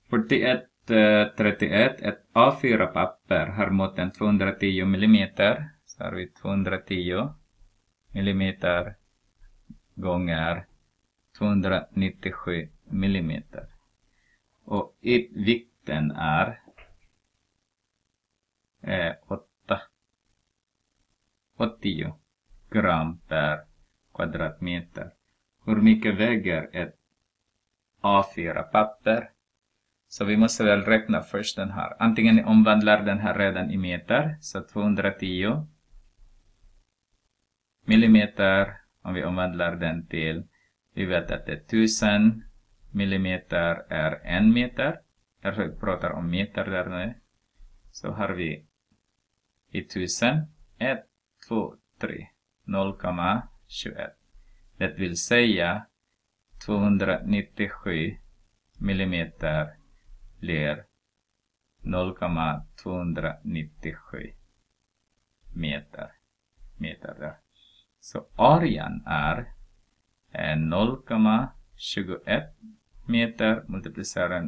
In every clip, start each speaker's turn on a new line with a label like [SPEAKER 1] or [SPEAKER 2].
[SPEAKER 1] 4131, ett A4-papper har måtten 210 mm. Så har vi 210 mm gånger 297 mm. Och vikten är 80 gram per kvadratmeter. Hur mycket väger ett A4-papper? Så vi måste väl räkna först den här. Antingen omvandlar den här redan i meter. Så 210 millimeter. Om vi omvandlar den till. Vi vet att det är 1000 millimeter är 1 meter. Därför vi pratar om meter där nu. Så har vi i 1000. 1, 2, 3. 0,21. Det vill säga 297 millimeter blir 0,297 meter där. Så arean är 0,21 meter multiplicerar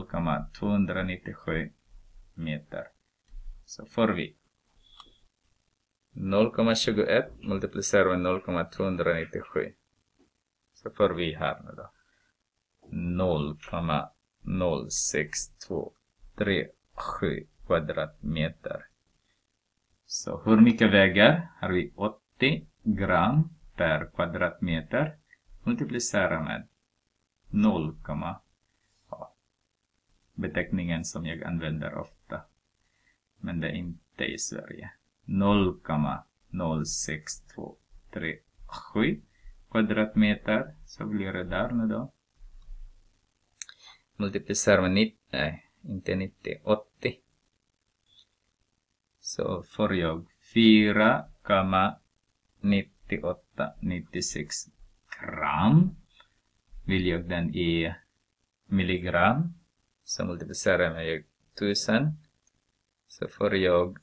[SPEAKER 1] 0,297 meter. Så får vi 0,21 multiplicerar med 0,297. Så får vi här nu då 0,06237 kvadratmeter. Så hur mycket väger? Har vi 80 gram per kvadratmeter. Multiplicera med 0, beteckningen som jag använder ofta. Men det är inte i Sverige. 0,06237 kvadratmeter. Så blir det där nu då. Multiplicera med 90, nej, inte 90, 80. Så får jag 4,9896 gram. Vill jag den i milligram. Så multiplicerar med 1000. Så får jag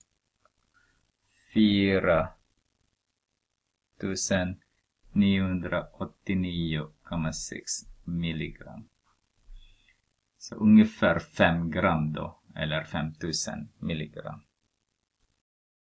[SPEAKER 1] 4989,6 milligram. Så ungefär 5 gram då. Eller 5000 milligram.